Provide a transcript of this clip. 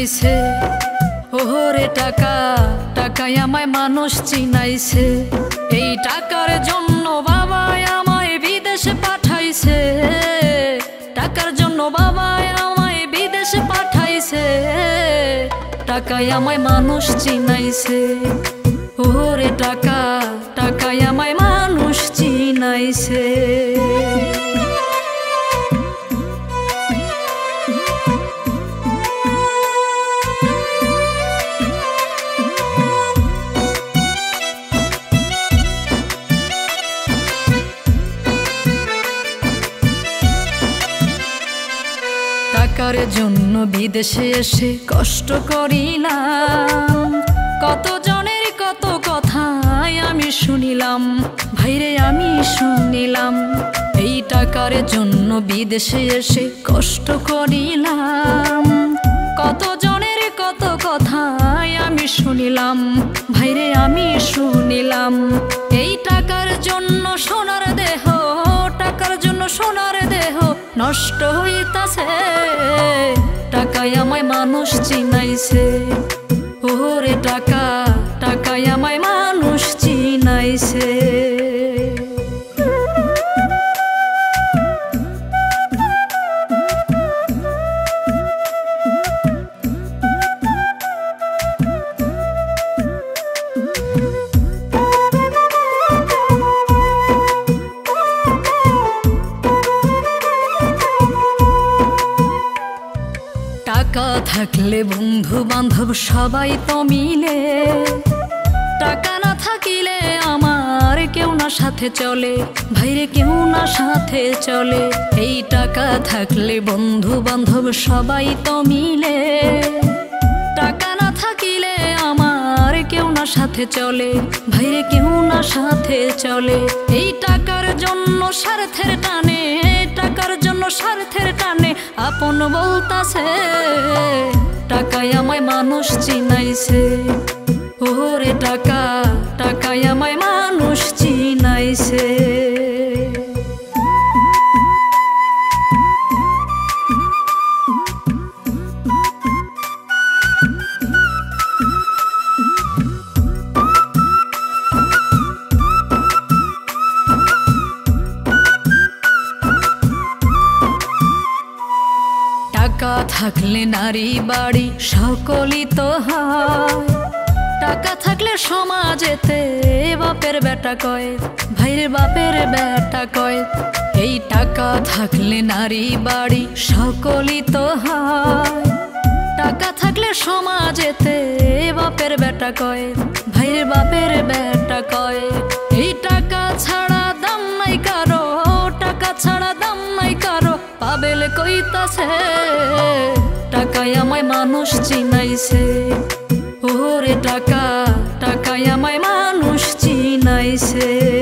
চিনাইছে, ওরে টাকা টাকায় আমায় মানুষ চিনাইছে। এই টাকার জন্য বাবা আমায় বিদেশে পাঠাইছে, টাকার জন্য বাবা আমায় বিদেশে পাঠাইছে। টাকায় আমায় মানুষ চিনাইছে, ওরে টাকা টাকায় আমায় মানুষ চিনাইছে। টাকার জন্য বিদেশে এসে কষ্ট করিলাম, কত জনের কত কথাই আমি শুনিলাম, ভাইরে আমি শুনিলাম। এই টাকার জন্য বিদেশে এসে কষ্ট করিলাম, কত জনের কত কথাই আমি শুনিলাম, ভাইরে আমি শুনিলাম। এই টাকার জন্য সোনার দেহ, টাকার জন্য সোনার দেহ নষ্ট হইতাছে। টাকায় আমায় মানুষ চিনাইছে, ওরে টাকা টাকায় আমায় মানুষ চিনাইছে। টাকা থাকলে বন্ধু বান্ধব সবাই তো মিলে, টাকা না থাকিলে আমার কেউ না সাথে চলে, ভাইরে কেউ না সাথে চলে। এই টাকা থাকলে বন্ধু বান্ধব সবাই তো মিলে, টাকা না থাকিলে আমার কেউ না সাথে চলে, ভাইরে কেউ না সাথে চলে। এই টাকার জন্য স্বার্থের টানে, টাকার জন্য স্বার্থের টানে আপন বলতাছে। টাকায় আমায় মানুষ চিনাইছে, ওরে টাকা টাকায় আমায় মানুষ চিনাইছে। টাকা থাকলে নারী বাড়ি সকলই তো হয়, টাকা থাকলে সমাজেতে বাপের বেটা কয়, ভাইরে বাপের বেটা কয়। এই টাকা থাকলে নারী বাড়ি সকলই তো হয়, টাকা থাকলে সমাজেতে বাপের বেটা কয়, ভাইরে বাপের বেটা কয়। এই টাকা ছাড়া দাম নাই কারো, টাকা ছাড়া দাম নাই কারো পাবেলে কইতাছে। টাকায় আমায় মানুষ চিনাইছে, ওরে টাকা টাকায় আমায় মানুষ চিনাইছে।